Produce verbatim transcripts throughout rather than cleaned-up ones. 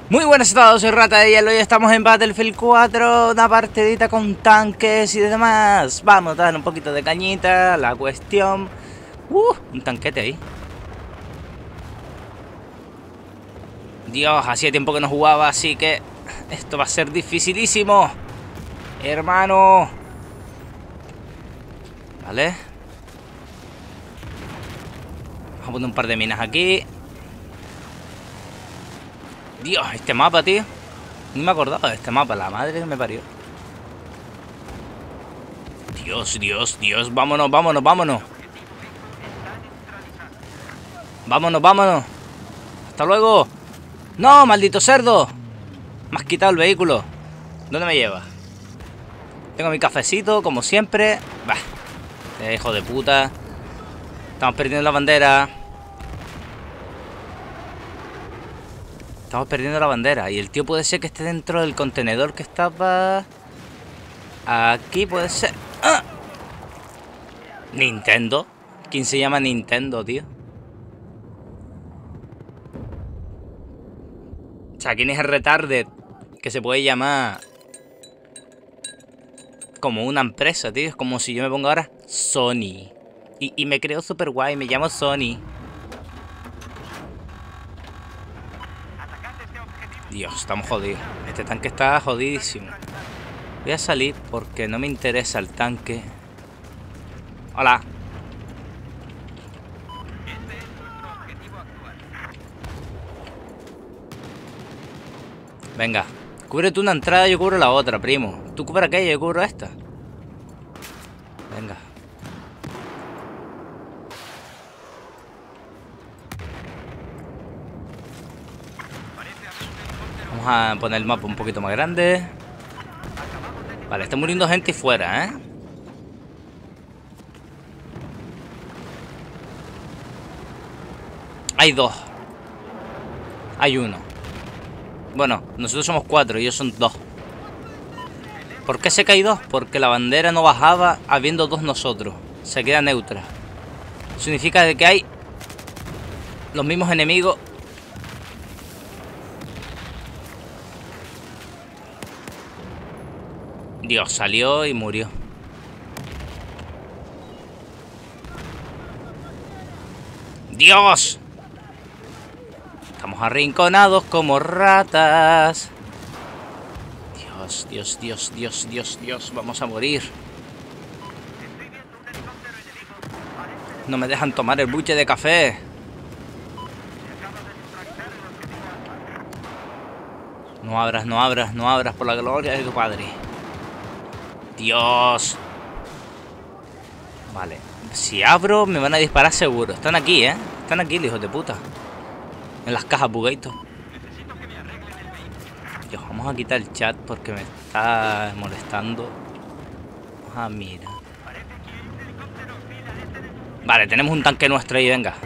Muy buenas a todos, soy Rata de Hielo y estamos en Battlefield cuatro, una partidita con tanques y demás. Vamos a dar un poquito de cañita, la cuestión... Uh, un tanquete ahí. Dios, hacía tiempo que no jugaba, así que esto va a ser dificilísimo, hermano. Vale. Vamos a poner un par de minas aquí. Dios, este mapa, tío. Ni me acordaba de este mapa, la madre que me parió. Dios, Dios, Dios, vámonos, vámonos, vámonos. Vámonos, vámonos. Hasta luego. No, maldito cerdo. Me has quitado el vehículo. ¿Dónde me lleva? Tengo mi cafecito, como siempre. Bah, este hijo de puta. Estamos perdiendo la bandera. Estamos perdiendo la bandera. Y el tío puede ser que esté dentro del contenedor que estaba... Aquí puede ser... ¡Ah! Nintendo. ¿Quién se llama Nintendo, tío? O sea, ¿quién es el retarded que se puede llamar como una empresa, tío? Es como si yo me pongo ahora Sony. Y, y me creo super guay, me llamo Sony. Dios, estamos jodidos. Este tanque está jodidísimo. Voy a salir porque no me interesa el tanque. Hola. Venga, cubre tú una entrada, yo cubro la otra, primo. Tú cubre aquella, yo cubro esta. Venga. Vamos a poner el mapa un poquito más grande. Vale, está muriendo gente fuera, ¿eh? Hay dos. Hay uno. Bueno, nosotros somos cuatro y ellos son dos. ¿Por qué sé que hay dos? Porque la bandera no bajaba habiendo dos nosotros. Se queda neutra. Significa de que hay los mismos enemigos. Dios, salió y murió. ¡Dios! Estamos arrinconados como ratas. Dios, Dios, Dios, Dios, Dios, Dios. Vamos a morir. No me dejan tomar el buche de café. No abras, no abras, no abras por la gloria de tu padre. Dios. Vale. Si abro, me van a disparar seguro. Están aquí, ¿eh? Están aquí, hijos de puta. En las cajas, bugueito. Dios, vamos a quitar el chat porque me está molestando. Ah, mira. Vale, tenemos un tanque nuestro ahí, venga.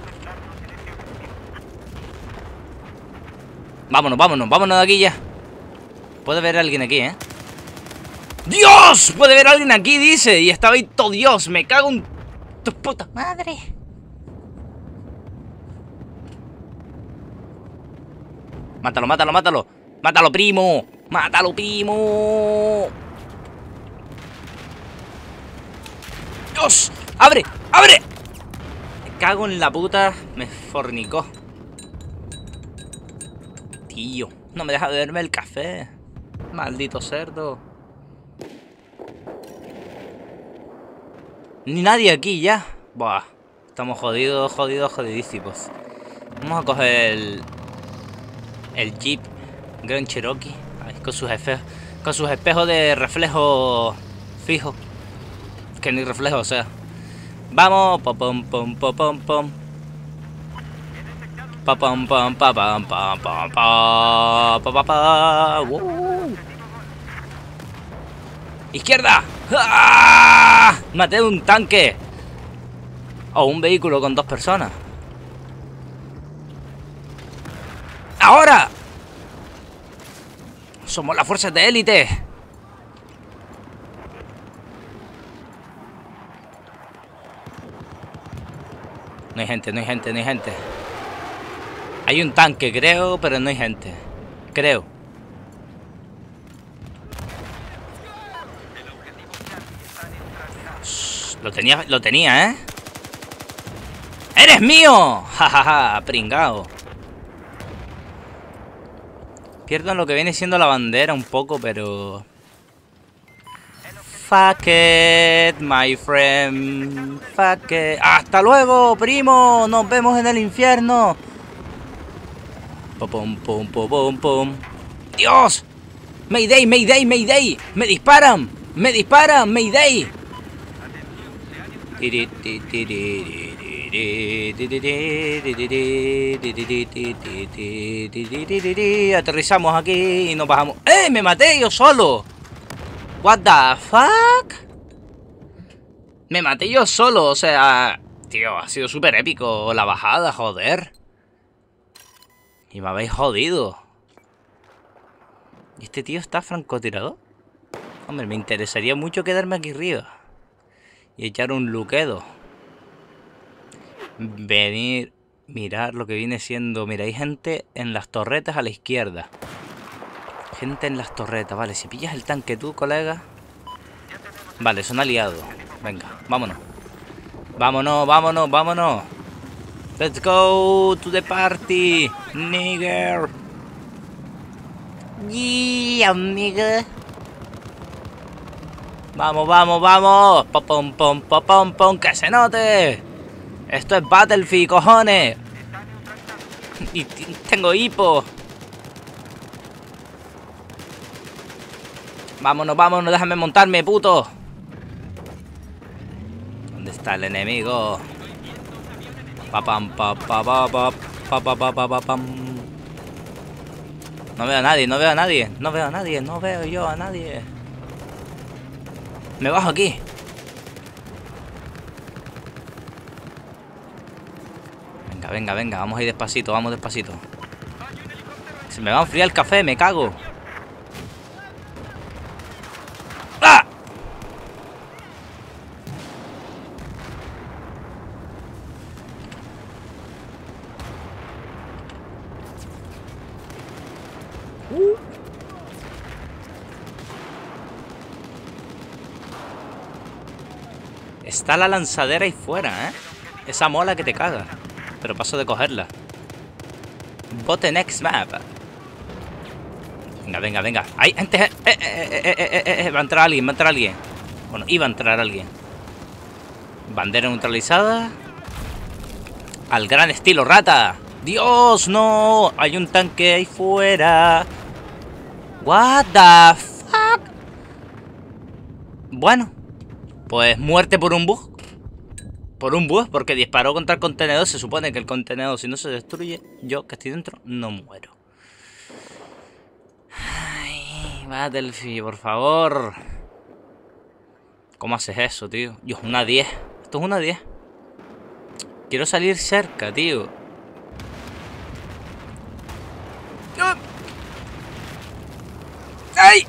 Vámonos, vámonos, vámonos de aquí ya. Puede haber alguien aquí, ¿eh? ¡Dios! Puede haber alguien aquí, dice. Y estaba ahí todo Dios. Me cago en tu puta madre. Mátalo, mátalo, mátalo. Mátalo, primo. Mátalo, primo. ¡Dios! ¡Abre! ¡Abre! Me cago en la puta. Me fornicó. Tío, no me deja beberme el café. Maldito cerdo. Ni nadie aquí ya. Buah. Estamos jodidos, jodidos, jodidísimos. Vamos a coger el... El Jeep Grand Cherokee. Ahí, con sus espejos. Con sus espejos de reflejo fijo. Que ni reflejo, o sea. Vamos. Pom pom pom pom pom pom. Pa pam pam pa pam pam pam pa pa pa pa. ¡Izquierda! ¡Ah! Maté un tanque. O un vehículo con dos personas. ¡Ahora! Somos las fuerzas de élite. No hay gente, no hay gente, no hay gente. Hay un tanque, creo, pero no hay gente. Creo. Shh, lo tenía, lo tenía, ¿eh? ¡Eres mío! Jajaja, pringao. Pierdo lo que viene siendo la bandera un poco, pero... Fuck it, my friend. Fuck it. ¡Hasta luego, primo! ¡Nos vemos en el infierno! Pum, pum, pum, pum, pum. ¡Dios! ¡Mayday, mayday, mayday! ¡Me disparan! ¡Me disparan! ¡Mayday! Aterrizamos aquí y nos bajamos. ¡Eh! ¡Me maté yo solo! What the fuck? Me maté yo solo, o sea... Tío, ha sido súper épico la bajada, joder. Y me habéis jodido. ¿Y este tío está francotirador? Hombre, me interesaría mucho quedarme aquí arriba y echar un luquedo. Venir, mirar lo que viene siendo... Mira, hay gente en las torretas a la izquierda. Gente en las torretas, vale. Si pillas el tanque tú, colega. Vale, son aliados. Venga, vámonos. Vámonos, vámonos, vámonos. Let's go to the party, nigger. Yeah, nigger. Vamos, vamos, vamos. Pom, pom, pom, pom, pom, que se note. Esto es Battlefield, cojones. Y tengo hipo. Vámonos, vámonos, déjame montarme, puto. ¿Dónde está el enemigo? Pa pam pa pa pa pa pa pa pa pa pa pam. No veo a nadie, no veo a nadie, no veo a nadie, no veo yo a nadie. Me bajo aquí. Venga, venga, venga, vamos a ir despacito, vamos despacito. Se me va a enfriar el café, me cago. ¡Ah! Uh. Está la lanzadera ahí fuera, ¿eh? Esa mola que te caga. Pero paso de cogerla. Bote next map. Venga, venga, venga. Hay gente. Eh, eh, eh, eh, eh, eh, eh. Va a entrar alguien, va a entrar alguien. Bueno, iba a entrar alguien. Bandera neutralizada. Al gran estilo rata. ¡Dios, no! Hay un tanque ahí fuera. What the fuck. Bueno, pues muerte por un bug. Por un bug, porque disparó contra el contenedor. Se supone que el contenedor, si no se destruye, yo que estoy dentro, no muero. Ay, Battlefield, por favor. ¿Cómo haces eso, tío? Dios, una diez. Esto es una diez. Quiero salir cerca, tío. ¡Ay!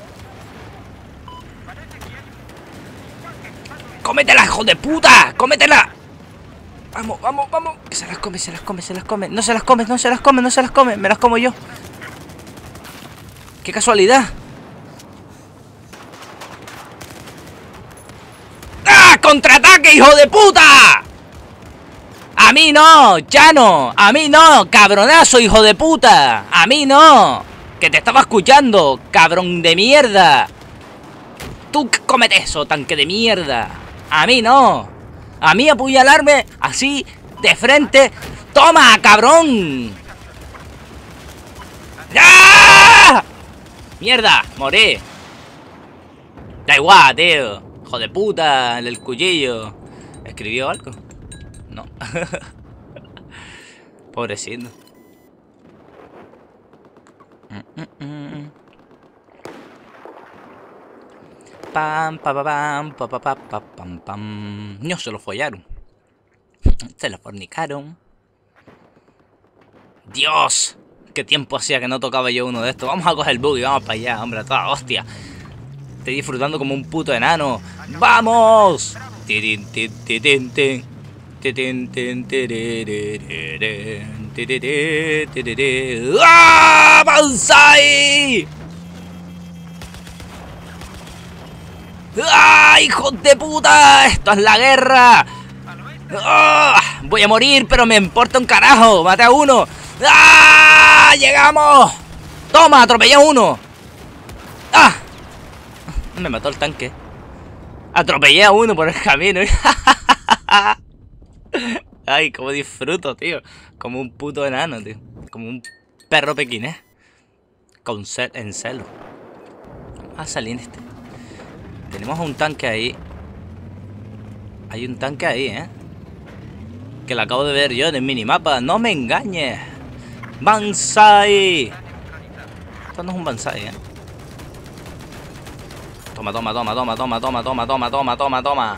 ¡Cómetela, hijo de puta! ¡Cómetela! Vamos, vamos, vamos. Que se las come, se las come, se las come. No se las come, no se las come, no se las come. Me las como yo. ¡Qué casualidad! ¡Ah! ¡Contraataque, hijo de puta! ¡A mí no! ¡Llano! ¡A mí no! ¡Cabronazo, hijo de puta! ¡A mí no! ¡Que te estaba escuchando! ¡Cabrón de mierda! ¡Tú cómete eso, tanque de mierda! ¡A mí no! ¡A mí apuñalarme así, de frente! ¡Toma, cabrón! ¡Ah! ¡Mierda! ¡Morí! Da igual, tío. Hijo de puta, el del cuchillo. ¿Escribió algo? No. Pobrecito. Mm, mm, mm. Pam, pa, pa, pam, pa, pa, pa, pa, pam, pam. No se lo follaron. Se lo fornicaron. ¡Dios! ¿Qué tiempo hacía que no tocaba yo uno de estos? Vamos a coger el bug y vamos para allá, hombre, a toda hostia. Estoy disfrutando como un puto enano. ¡Vamos! Tirin, tin, tin, tin, tin. Tin, tin, tin, tin, tin, tin. ¡Ah! ¡Banzai! ¡Ah! ¡Hijos de puta! ¡Esto es la guerra! ¡Ah! Voy a morir, pero me importa un carajo. Maté a uno. ¡Ah! ¡Llegamos! ¡Toma! ¡Atropellé a uno! ¡Ah! Me mató el tanque. Atropellé a uno por el camino. Ay, cómo disfruto, tío. Como un puto enano, tío. Como un perro pequinés. Con cel en celo. Vamos a salir en este. Tenemos un tanque ahí. Hay un tanque ahí, ¿eh? Que lo acabo de ver yo en el minimapa. ¡No me engañes! ¡Banzai! Esto no es un Banzai, ¿eh? Toma, toma, toma, toma, toma, toma, toma, toma, toma, toma, toma.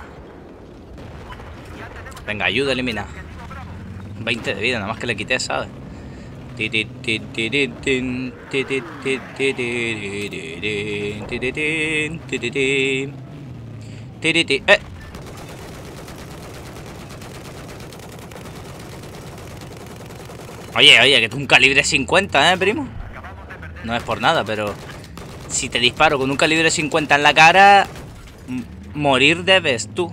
Venga, ayuda a eliminar. veinte de vida, nada más que le quité, ¿sabes? ¡Eh! Oye, oye, que es un calibre cincuenta, ¿eh, primo? No es por nada, pero si te disparo con un calibre cincuenta en la cara, morir debes tú.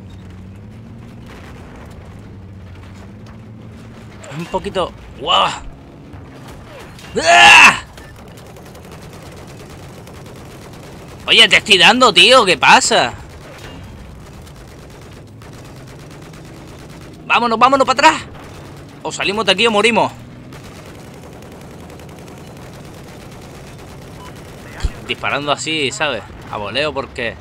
Es un poquito... ¡Wow! ¡Ah! Oye, te estoy dando, tío, ¿qué pasa? Vámonos, vámonos para atrás. O salimos de aquí o morimos. Disparando así, ¿sabes? A voleo porque...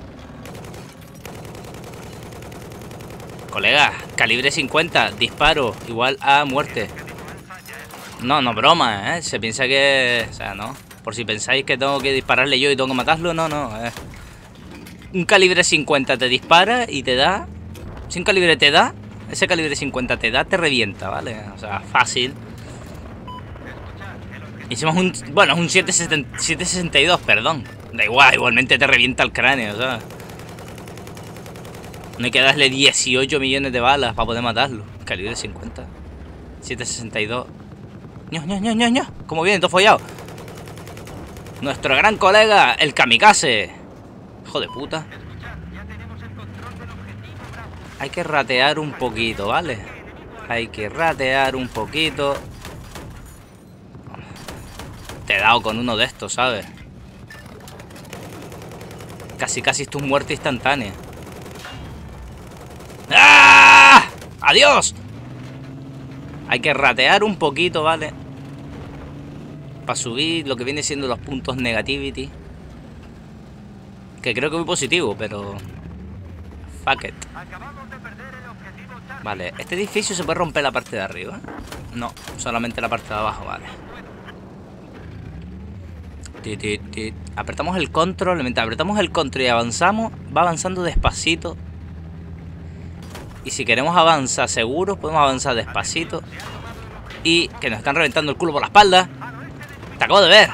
Colega, calibre cincuenta, disparo, igual a muerte. No, no broma, ¿eh? Se piensa que... O sea, no. Por si pensáis que tengo que dispararle yo y tengo que matarlo, no, no. Eh. Un calibre cincuenta te dispara y te da... Si un calibre te da, ese calibre cincuenta te da, te revienta, ¿vale? O sea, fácil. Hicimos un... Bueno, es un siete sesenta y dos, perdón. Da igual, igualmente te revienta el cráneo, ¿sabes? No hay que darle dieciocho millones de balas para poder matarlo. Calibre cincuenta. siete sesenta y dos. ño, ño, ño, ño, ño. ¿Cómo viene? Todo follado. Nuestro gran colega, el kamikaze. Hijo de puta. Hay que ratear un poquito, ¿vale? Hay que ratear un poquito. Te he dado con uno de estos, ¿sabes? Casi, casi es tu muerte instantánea. ¡Ah! ¡Adiós! Hay que ratear un poquito, ¿vale? Para subir lo que viene siendo los puntos negativity. Que creo que muy positivo, pero... Fuck it. Vale, ¿este edificio se puede romper la parte de arriba? No, solamente la parte de abajo, vale. Apretamos el control, mientras apretamos el control y avanzamos, va avanzando despacito. Y si queremos avanzar seguros, podemos avanzar despacito. Y que nos están reventando el culo por la espalda. Te acabo de ver.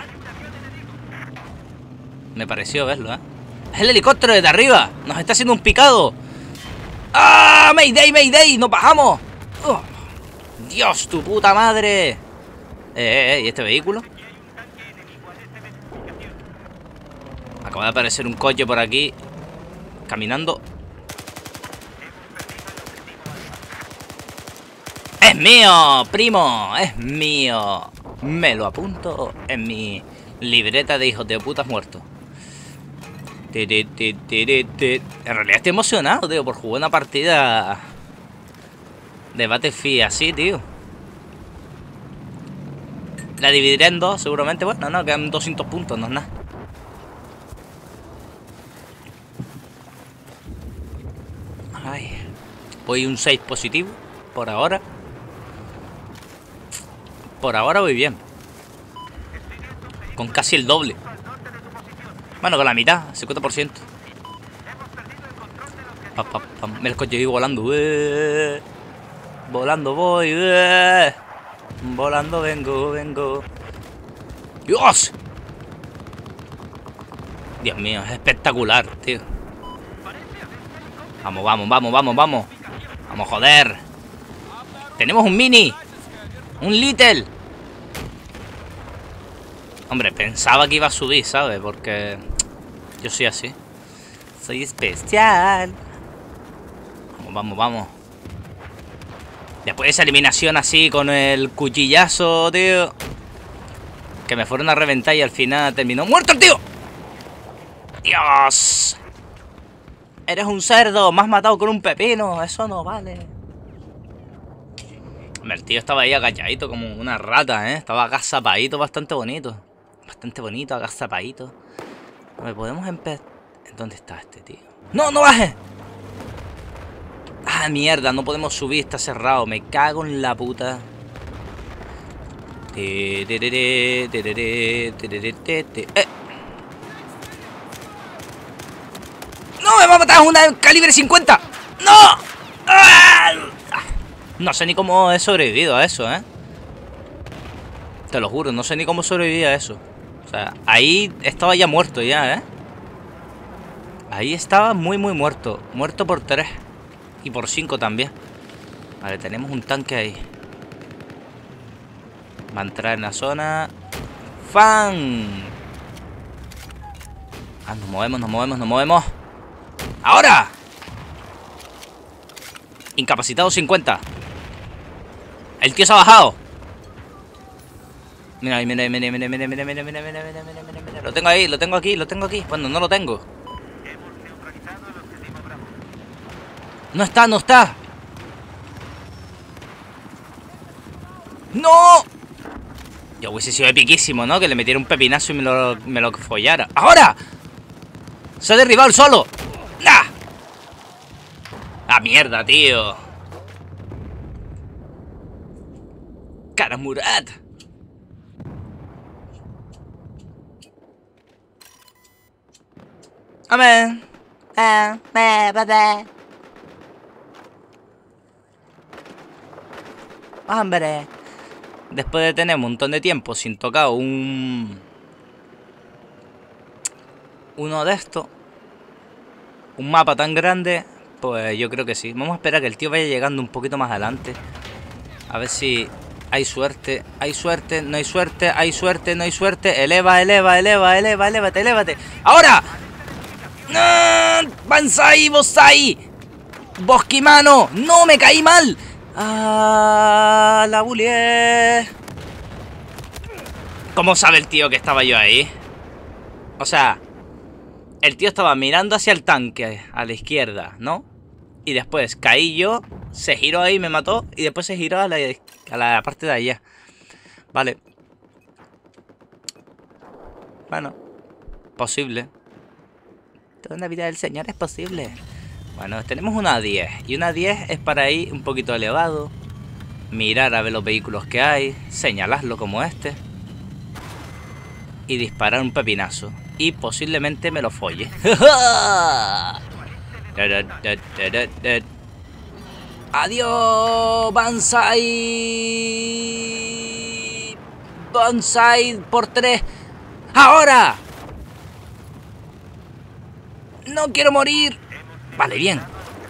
Me pareció verlo, ¿eh? Es el helicóptero desde arriba. Nos está haciendo un picado. ¡Ah! ¡Mayday, mayday! ¡Nos bajamos! ¡Oh! ¡Dios, tu puta madre! Eh, eh, eh, ¿y este vehículo? Acaba de aparecer un coche por aquí. Caminando. ¡Es mío, primo! ¡Es mío! Me lo apunto en mi libreta de hijos de putas muertos. En realidad estoy emocionado, tío, por jugar una partida de Battlefield así, tío. La dividiré en dos, seguramente. Bueno, no, quedan doscientos puntos, no es nada. Ay. Voy un seis positivo, por ahora. Por ahora voy bien. Con casi el doble. Bueno, con la mitad, cincuenta por ciento. Pa, pa, pa. Me el coche ahí volando. ¡Eh! Volando voy. ¡Eh! Volando vengo, vengo. ¡Dios! Dios mío, es espectacular, tío. Vamos, vamos, vamos, vamos, vamos. Vamos, joder. Tenemos un mini. ¡Un Little! Hombre, pensaba que iba a subir, ¿sabes? Porque yo soy así. Soy especial. Vamos, vamos, vamos. Después de esa eliminación así con el cuchillazo, tío, que me fueron a reventar y al final terminó ¡muerto el tío! ¡Dios! Eres un cerdo, me has matado con un pepino. Eso no vale. El tío estaba ahí agachadito como una rata, ¿eh? Estaba agazapadito, bastante bonito. Bastante bonito, agazapadito. A ver, podemos empezar... ¿Dónde está este tío? ¡No, no bajes! ¡Ah, mierda! No podemos subir, está cerrado. Me cago en la puta. ¡Eh! ¡No! ¡Me va a matar una calibre cincuenta! ¡No! ¡Ah! No sé ni cómo he sobrevivido a eso, ¿eh? Te lo juro, no sé ni cómo sobreviví a eso. O sea, ahí estaba ya muerto ya, ¿eh? Ahí estaba muy, muy muerto. Muerto por tres. Y por cinco también. Vale, tenemos un tanque ahí. Va a entrar en la zona. ¡Fan! Ah, nos movemos, nos movemos, nos movemos. ¡Ahora! Incapacitado cincuenta. El tío se ha bajado. Mira, mira, mira, mira, mira, mira, mira, mira, mira, mira, mira, mira, mira. Lo tengo ahí, lo tengo aquí, lo tengo aquí. Bueno, no lo tengo. No está, no está. ¡No! Yo hubiese sido epiquísimo, ¿no? Que le metiera un pepinazo y me lo, me lo follara. ¡Ahora! Se ha derribado el solo. ¡Nah! ¡Ah, mierda, tío! ¡Karamurat! Amén. Ah, bah, bah, bah. Hombre. Después de tener un montón de tiempo sin tocar un... Uno de estos. Un mapa tan grande. Pues yo creo que sí. Vamos a esperar que el tío vaya llegando un poquito más adelante. A ver si hay suerte. Hay suerte, no hay suerte. Hay suerte, no hay suerte. Eleva, eleva, eleva, eleva, elévate, elévate. ¡Ahora! ¡No! ¡Banzai, Bosai! ¡Bosquimano! ¡No, me caí mal! ¡Ah! ¡La bulié! ¿Cómo sabe el tío que estaba yo ahí? O sea, el tío estaba mirando hacia el tanque, a la izquierda, ¿no? Y después caí yo, se giró ahí, me mató. Y después se giró a la, a la parte de allá. Vale. Bueno, posible. Toda una vida del señor es posible. Bueno, tenemos una diez. Y una diez es para ir un poquito elevado. Mirar a ver los vehículos que hay. Señalarlo como este. Y disparar un pepinazo. Y posiblemente me lo folle. ¡Adiós! ¡Banzai! ¡Banzai por tres! ¡Ahora! ¡No quiero morir! Vale, bien.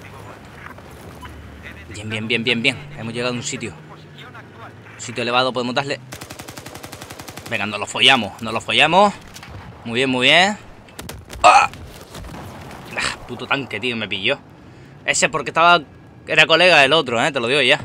Bien, bien, bien, bien, bien. Hemos llegado a un sitio. Un sitio elevado, podemos darle... Venga, nos lo follamos, nos lo follamos. Muy bien, muy bien. ¡Ah! Ah, puto tanque, tío, me pilló. Ese porque estaba... Era colega del otro, eh, te lo digo ya.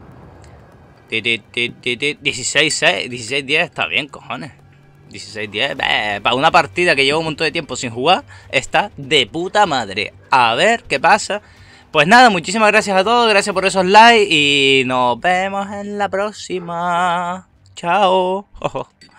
dieciséis seis, dieciséis diez está bien, cojones. dieciséis diez, eh, para una partida que llevo un montón de tiempo sin jugar, está de puta madre. A ver qué pasa. Pues nada, muchísimas gracias a todos, gracias por esos likes y nos vemos en la próxima. Chao.